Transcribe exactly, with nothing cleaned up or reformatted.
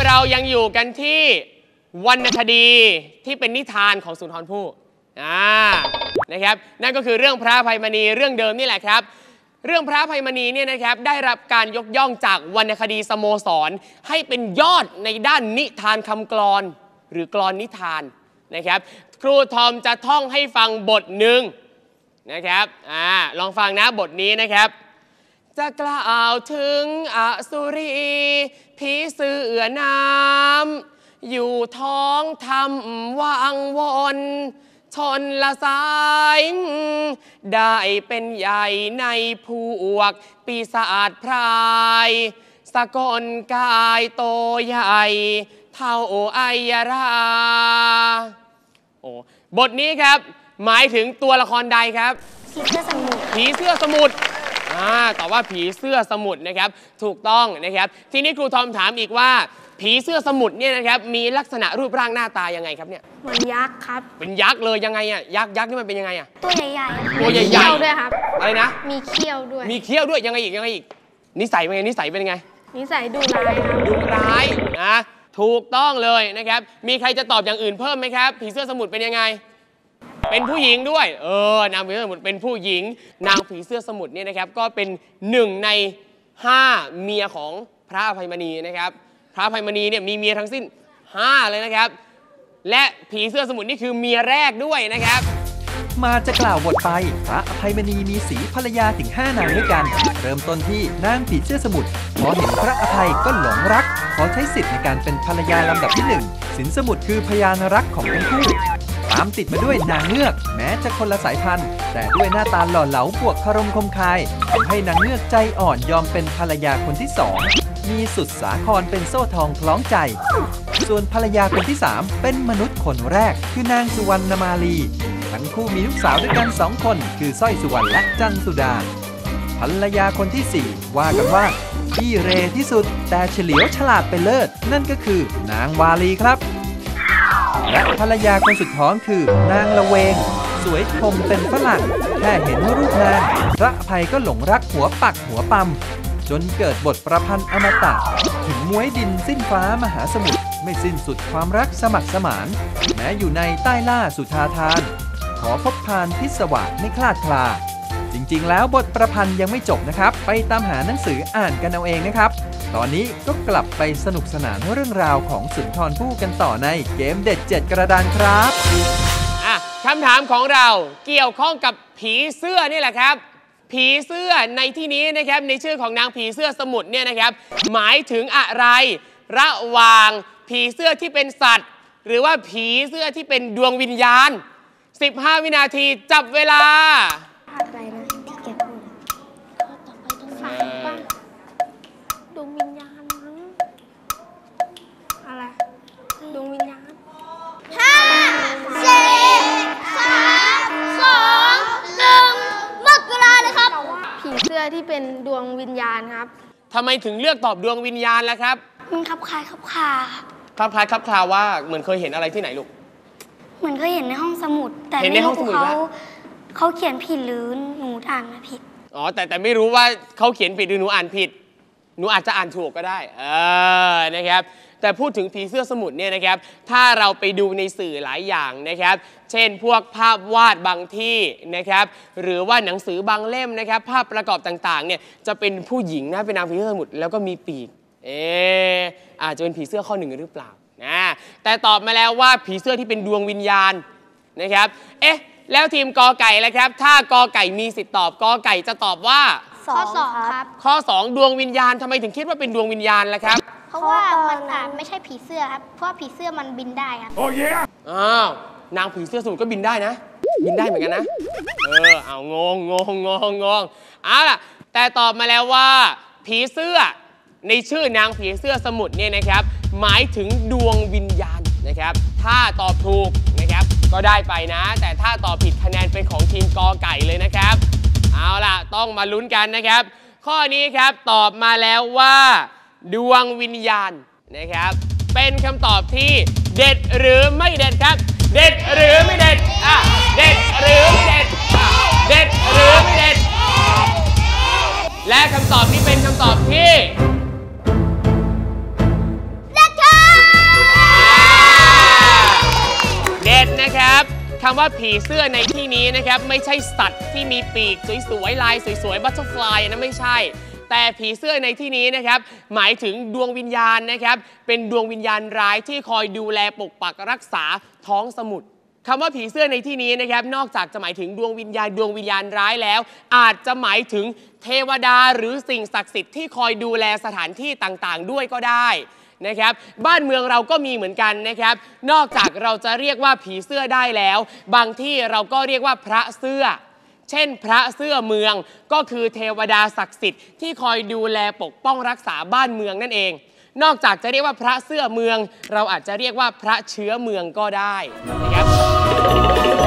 เรายังอยู่กันที่วรรณคดีที่เป็นนิทานของสุนทรภู่อ่านะครับนั่นก็คือเรื่องพระอภัยมณีเรื่องเดิมนี่แหละครับเรื่องพระอภัยมณีเนี่ยนะครับได้รับการยกย่องจากวรรณคดีสโมสรให้เป็นยอดในด้านนิทานคำกลอนหรือกลอนนิทานนะครับครูทอมจะท่องให้ฟังบทหนึ่งนะครับอ่าลองฟังนะบทนี้นะครับจะกล่าวถึงอสุรีผีเสื้อน้ำอยู่ท้องทำวังวนชนละสายได้เป็นใหญ่ในพวกปีศาจพรายสกลกายโตใหญ่เท่าไอยราโอ้บทนี้ครับหมายถึงตัวละครใดครับผีเสื้อสมุทรผีเสื้อสมุทรอ่าแต่ว่าผีเสื้อสมุทรนะครับถูกต้องนะครับทีนี้ครูทอมถามอีกว่าผีเสื้อสมุทรเนี่ยนะครับมีลักษณะรูปร่างหน้าตายังไงครับเนี่ยเหมือนยักษ์ครับเป็นยักษ์เลยยังไงอ่ะยักษ์ยักษ์นี่มันเป็นยังไงอ่ะตัวใหญ่ๆตัวใหญ่ๆเขี้ยวด้วยครับอะไรนะมีเขี้ยวด้วยมีเขี้ยวด้วยยังไงอีกยังไงอีกนิสัยเป็นไงนิสัยเป็นยังไงนิสัยดุร้ายครับดุร้ายนะถูกต้องเลยนะครับมีใครจะตอบอย่างอื่นเพิ่มไหมครับผีเสื้อสมุทรเป็นยังไงเป็นผู้หญิงด้วยเออนางผีเสื้อสมุทรเป็นผู้หญิงนางผีเสื้อสมุทรเนี่ยนะครับก็เป็นหนึ่งในห้าเมียของพระอภัยมณีนะครับพระอภัยมณีเนี่ยมีเมียทั้งสิ้นห้าเลยนะครับและผีเสื้อสมุทรนี่คือเมียแรกด้วยนะครับมาจะกล่าวบทไปพระอภัยมณีมีสีภรรยาถึงห้านางด้วยกันเริ่มต้นที่นางผีเสื้อสมุทรพอเห็นพระอภัยก็หลงรักขอใช้สิทธิ์ในการเป็นภรรยาลำดับที่หนึ่งสินสมุทรคือพยานรักของทั้งคู่ตามติดมาด้วยนางเงือกแม้จะคนละสายพันธุ์แต่ด้วยหน้าตาหล่อเหลาบวกคารมคมคายทำให้นางเงือกใจอ่อนยอมเป็นภรรยาคนที่สองมีสุดสาครเป็นโซ่ทองคล้องใจส่วนภรรยาคนที่สามเป็นมนุษย์คนแรกคือนางสุวรรณมาลีทั้งคู่มีลูกสาวด้วยกันสองคนคือสร้อยสุวรรณและจันสุดาภรรยาคนที่สี่ว่ากันว่าขี้เรที่สุดแต่เฉลียวฉลาดเป็นเลิศนั่นก็คือนางวาลีครับและภรรยาคนสุดท้องคือนางละเวงสวยคมเป็นฝรั่งแค่เห็นรูปนางพระอภัยก็หลงรักหัวปักหัวปั๊มจนเกิดบทประพันธ์อมตะถึงม้วยดินสิ้นฟ้ามหาสมุทรไม่สิ้นสุดความรักสมัครสมานแม้อยู่ในใต้ล่าสุธาทานขอพบพานพิศวาสไม่คลาดคลาจริงๆแล้วบทประพันธ์ยังไม่จบนะครับไปตามหาหนังสืออ่านกันเอาเองนะครับตอนนี้ก็กลับไปสนุกสนานเรื่องราวของสุนทรภู่กันต่อในเกมเด็ดเจ็ดกระดานครับอ่ะคำถามของเราเกี่ยวข้องกับผีเสื้อนี่แหละครับผีเสื้อในที่นี้นะครับในชื่อของนางผีเสื้อสมุทรเนี่ยนะครับหมายถึงอะไรระหว่างผีเสื้อที่เป็นสัตว์หรือว่าผีเสื้อที่เป็นดวงวิญญาณสิบห้าวินาทีจับเวลาอะไรนะที่แกพูดข้อต่อไปต้องสัตว์ป่ะดวงวิญญาณมั้งอะไรดวงวิญญาณห้าสี่สามสองหนึ่งหมดเวลาเลยครับผีเสื้อที่เป็นดวงวิญญาณครับทำไมถึงเลือกตอบดวงวิญญาณล่ะครับมันคับคล้ายคับคาครับคล้ายครับคลาว่าเหมือนเคยเห็นอะไรที่ไหนลูกเหมือนเคยเห็นในห้องสมุดแต่ไม่รู้เขาเขาเขียนผิดหรือหนูอ่านมาผิดอ๋อแต่แต่ไม่รู้ว่าเขาเขียนผิดหรือหนูอ่านผิดหนูอาจจะอ่านถูกก็ได้เออนะครับแต่พูดถึงผีเสื้อสมุทรเนี่ยนะครับถ้าเราไปดูในสื่อหลายอย่างนะครับเช่นพวกภาพวาดบางที่นะครับหรือว่าหนังสือบางเล่มนะครับภาพประกอบต่างๆเนี่ยจะเป็นผู้หญิงนะเป็นนางผีเสื้อสมุทรแล้วก็มีปีกเอออาจจะเป็นผีเสื้อข้อหนึ่งหรือเปล่านะแต่ตอบมาแล้วว่าผีเสื้อที่เป็นดวงวิญญาณนะครับเอ๊ะแล้วทีมกอไก่ล่ะครับถ้ากอไก่มีสิทธิ์ตอบกอไก่จะตอบว่าข้อสองครับข้อสองดวงวิญญาณทำไมถึงคิดว่าเป็นดวงวิญญาณล่ะครับเพราะว่ามันอ่านไม่ใช่ผีเสื้อครับเพราะผีเสื้อมันบินได้ครับโอ้ยอ้าวนางผีเสื้อสมุทรก็บินได้นะบินได้เหมือนกันนะเออเอางงงงงงงงเอาล่ะแต่ตอบมาแล้วว่าผีเสื้อในชื่อนางผีเสื้อสมุทรเนี่ยนะครับหมายถึงดวงวิญญาณนะครับถ้าตอบถูกนะครับก็ได้ไปนะแต่ถ้าตอบผิดคะแนนเป็นของทีมกอไก่เลยนะครับเอาล่ะต้องมาลุ้นกันนะครับข้อนี้ครับตอบมาแล้วว่าดวงวิญญาณนะครับเป็นคำตอบที่เด็ดหรือไม่เด็ดครับเด็ดหรือไม่เด็ดอ่ะเด็ดหรือไม่เด็ดอ่ะเด็ดหรือไม่เด็ดและคำตอบนี้เป็นคำตอบที่เด็ดค่ะคำว่าผีเสื้อในที่นี้นะครับไม่ใช่สัตว์ที่มีปีกสวยๆลายสวยๆบัตเตอร์ฟลายนะไม่ใช่แต่ผีเสื้อในที่นี้นะครับหมายถึงดวงวิญญาณนะครับเป็นดวงวิญญาณร้ายที่คอยดูแลปกปักรักษาท้องสมุทรคำว่าผีเสื้อในที่นี้นะครับนอกจากจะหมายถึงดวงวิญญาณดวงวิญญาณร้ายแล้วอาจจะหมายถึงเทวดาหรือสิ่งศักดิ์สิทธิ์ที่คอยดูแลสถานที่ต่างๆด้วยก็ได้นะครับบ้านเมืองเราก็มีเหมือนกันนะครับนอกจากเราจะเรียกว่าผีเสื้อได้แล้วบางที่เราก็เรียกว่าพระเสื้อเช่นพระเสื้อเมืองก็คือเทวดาศักดิ์สิทธิ์ที่คอยดูแลปกป้องรักษาบ้านเมืองนั่นเองนอกจากจะเรียกว่าพระเสื้อเมืองเราอาจจะเรียกว่าพระเชื้อเมืองก็ได้นะครับ